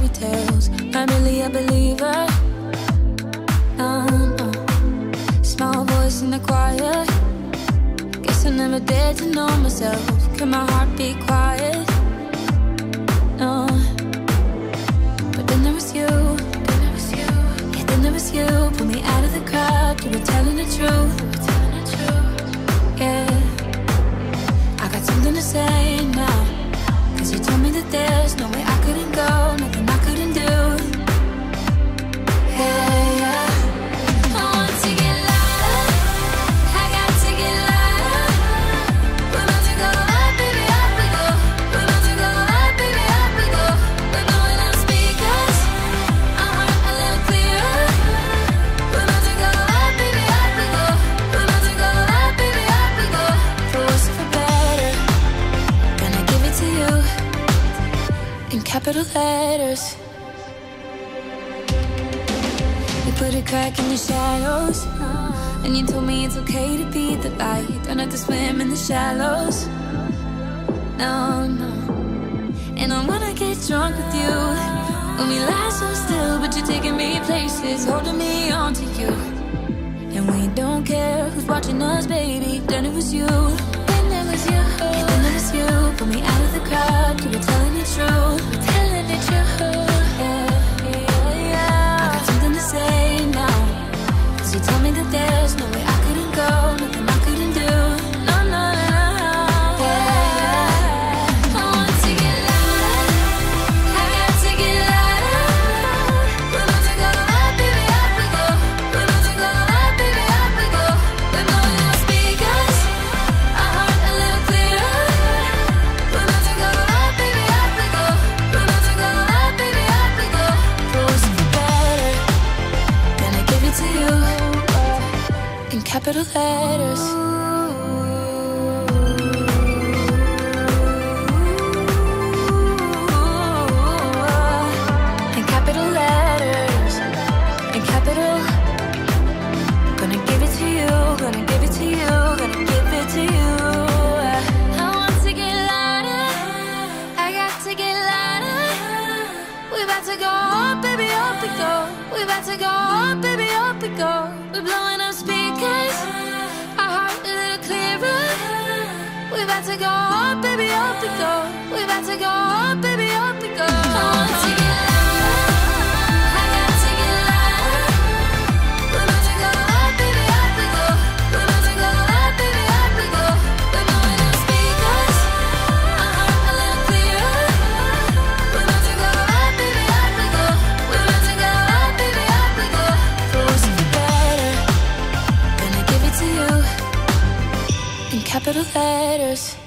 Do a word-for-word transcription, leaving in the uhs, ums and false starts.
fairy tales. Not really a believer. No, no. Small voice in the choir. Guess I never dared to know myself. Can my heart be quiet? No. But then there was you. Then there was you. Yeah, then there was you. Pulled me out of the crowd. You were telling the truth. You were telling the truth. Yeah. I got something to say now. Cause you told me that there's no way I couldn't go, nothing I couldn't do. Yeah, yeah. I want to get louder, I got to get louder. We're about to go up, baby, up we go. We're about to go up, baby, up we go. We're blowing out speakers, our heart a little clearer. We're about to go up, baby, up we go. We're about to go up, baby, up we go. For worse or for better, gonna give it to you in capital letters. You put a crack in your shadows, and you told me it's okay to be the light. Don't have to swim in the shallows. No, no. And I wanna get drunk with you. When we lie so still, but you're taking me places, holding me on to you. And we don't care who's watching us, baby. Then it was you. Then it was you. Yeah, then it was you. Pull me out of the crowd. You were telling the truth. Telling the truth. Yeah, yeah, yeah. I got something to say now. Cause you told me that there's no way I couldn't go, nothing I couldn't do. No, no, no, no. Yeah. I want to get louder. I got to get louder. We're about to go up, baby, up we go. We're about to go up, baby, up we go. We're blowing out speakers, our heart a little clearer. We're about to go up, baby, up we go. We're about to go up, baby, up we go. For worse or for better, gonna give it to you in capital letters. In capital letters, in capital. Gonna give it to you, gonna give it to you, gonna give it to you. I want to get louder, I got to get louder. We about to go up, baby, up we go. We about to go up, baby, up we go. We're blowing up speakers, our heart a little clearer. We about to go up, baby, up we go. We about to go up, baby, up we go. I want to get louder, I got to get louder. We're about to go up, baby, up we go. We're about to go up, baby, up we go. We're blowing up speakers, our heart a little clearer. We're about to go up, baby, up we go. We're about to go up, baby, up we go. For worse or for better, gonna give it to you in capital letters.